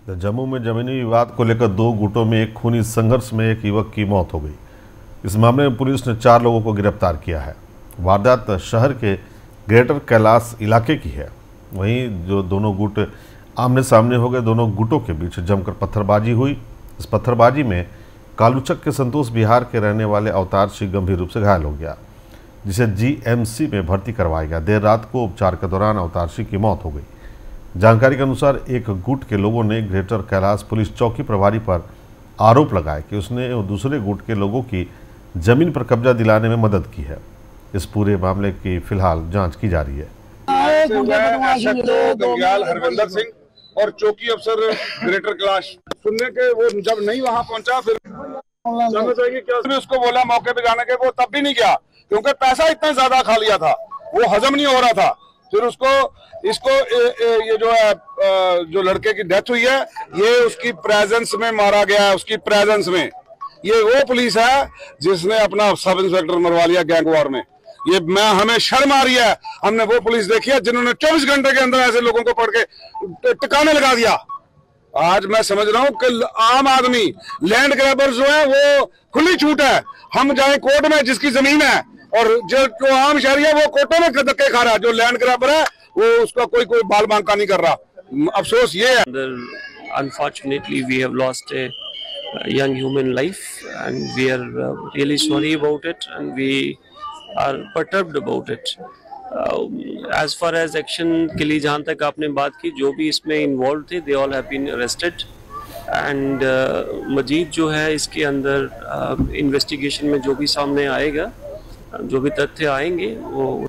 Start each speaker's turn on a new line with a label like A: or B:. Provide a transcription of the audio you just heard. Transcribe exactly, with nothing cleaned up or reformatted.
A: जम्मू में जमीनी विवाद को लेकर दो गुटों में एक खूनी संघर्ष में एक युवक की मौत हो गई। इस मामले में पुलिस ने चार लोगों को गिरफ्तार किया है। वारदात शहर के ग्रेटर कैलाश इलाके की है। वहीं जो दोनों गुट आमने सामने हो गए, दोनों गुटों के बीच जमकर पत्थरबाजी हुई। इस पत्थरबाजी में कालूचक के संतोष बिहार के रहने वाले अवतार सिंह गंभीर रूप से घायल हो गया, जिसे जीएमसी में भर्ती करवाया गया। देर रात को उपचार के दौरान अवतार सिंह की मौत हो गई। जानकारी के अनुसार एक गुट के लोगों ने ग्रेटर कैलाश पुलिस चौकी प्रभारी पर आरोप लगाया कि उसने दूसरे गुट के लोगों की जमीन पर कब्जा दिलाने में मदद की है। इस पूरे मामले की फिलहाल जांच की जा रही है।
B: गंग्याल हरविंदर सिंह और चौकी अफसर ग्रेटर कैलाश सुनने के वो जब नहीं वहां पहुंचा, फिर समझ आएगी क्या भी उसको बोला मौके पे जाने के, वो तब भी नहीं गया क्योंकि पैसा इतना ज्यादा खा लिया था, वो हजम नहीं हो रहा था। फिर उसको इसको ए, ए, ये जो है जो लड़के की डेथ हुई है, ये उसकी प्रेजेंस में मारा गया है। उसकी प्रेजेंस में ये वो पुलिस है जिसने अपना सब इंस्पेक्टर मरवा लिया गैंग वॉर में। ये मैं हमें शर्म आ रही है। हमने वो पुलिस देखी है जिन्होंने चौबीस घंटे के अंदर ऐसे लोगों को पकड़ के टिकाने लगा दिया। आज मैं समझ रहा हूँ कि आम आदमी लैंड ग्रैबर्स जो है वो खुली छूट है। हम जाए कोर्ट में जिसकी जमीन है, और जो, जो आम शहरी है वो कोर्टों में धक्के खा रहा है। जो लैंड ग्रैबर है वो उसका कोई कोई बाल बांका नहीं कर रहा। अफसोस ये है।
C: Unfortunately, we have lost a young human life, and we are uh, really sorry about it, and we are perturbed about it. Uh, as far as action के लिए जहाँ तक आपने बात की, जो भी इसमें involved थे, they all have been arrested, and uh, मजीद जो है इसके अंदर uh, investigation में जो भी सामने आएगा, जो भी तथ्य आएंगे वो